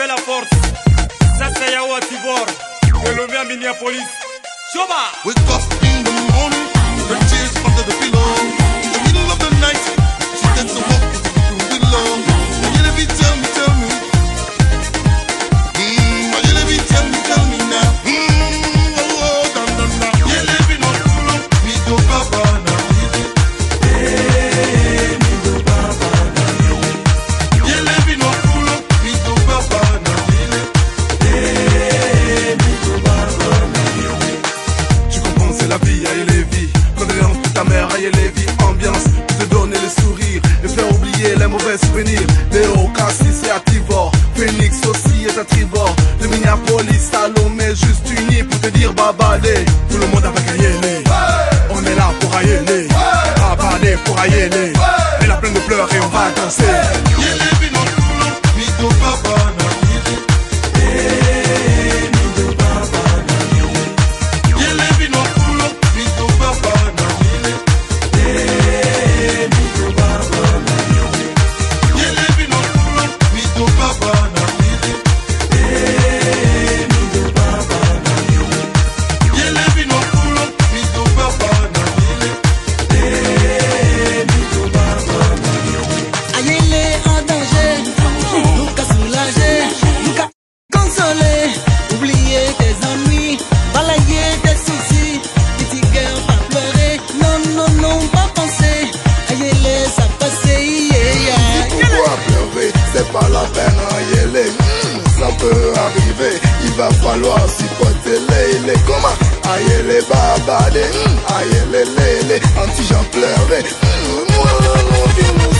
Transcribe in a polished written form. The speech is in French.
fais la force. Ça c'est Yao à Tibor. Colombie à Minneapolis. Choba. Wake up in the morning, her tears under the pillow. In the middle of the night, she takes a walk with the willow. You let me tell me. You let me tell me now. Oh, dan. You let me know, me do papa now. Me do papa now. You let me know, me do papa now. Me do papa now. Tu comprends, c'est la vie, aïe les vies. Condoléances pour ta mère, aïe les vies. Ambiance, te donner le sourire et faire oublier les mauvais souvenirs. Léo, Cassis et Ativor, Phoenix aussi est à Trivor. De Minneapolis, Salomé, juste unis pour te dire babadé. Tout le monde avec Ayele. On est là pour Ayele. Babadé pour Ayele. Elle a plein de pleurs et on va danser. C'est pas la peine, Ayele, ça peut arriver. Il va falloir supporter les comment Ayele babade, Ayele lele, anti-Jean pleurer.